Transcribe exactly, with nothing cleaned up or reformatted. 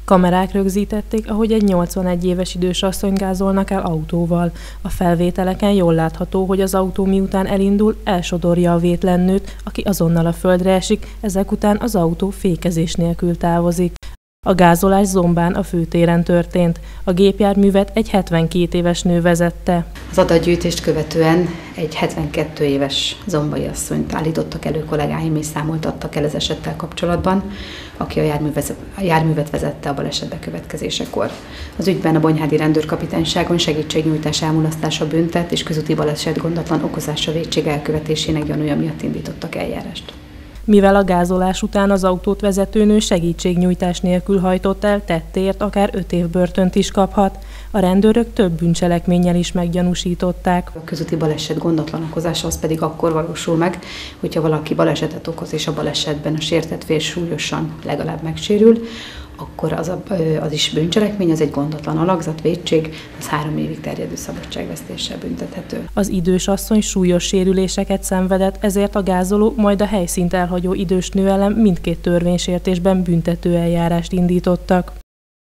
Kamerák rögzítették, ahogy egy nyolcvanegy éves idős asszony gázolnak el autóval. A felvételeken jól látható, hogy az autó miután elindul, elsodorja a vétlen nőt, aki azonnal a földre esik, ezek után az autó fékezés nélkül távozik. A gázolás Zombán a főtéren történt. A gépjárművet egy hetvenkét éves nő vezette. Az adatgyűjtést követően egy hetvenkét éves zombai asszonyt állítottak elő kollégáim és számoltattak el az esettel kapcsolatban, aki a járművet, a járművet vezette a baleset bekövetkezésekor. Az ügyben a Bonyhádi Rendőrkapitányságon segítségnyújtás elmulasztása büntet és közúti baleset gondatlan okozása vétség elkövetésének gyanúja miatt indítottak eljárást. Mivel a gázolás után az autót vezető nő segítségnyújtás nélkül hajtott el, tettért akár öt év börtönt is kaphat. A rendőrök több bűncselekménnyel is meggyanúsították. A közúti baleset gondatlan okozása az pedig akkor valósul meg, hogyha valaki balesetet okoz, és a balesetben a sértett fél súlyosan legalább megsérül, akkor az, a, az is bűncselekmény, az egy gondatlan alakzat, vétség, az három évig terjedő szabadságvesztéssel büntethető. Az idős asszony súlyos sérüléseket szenvedett, ezért a gázoló, majd a helyszínt elhagyó idős nő ellen mindkét törvénysértésben büntetőeljárást indítottak.